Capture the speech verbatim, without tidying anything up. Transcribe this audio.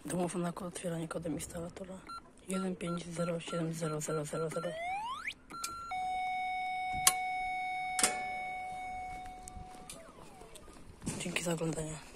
Domowa kod otwierania kodem instalatora jeden pięć zero siedem zero zero zero zero. Dzięki za oglądanie.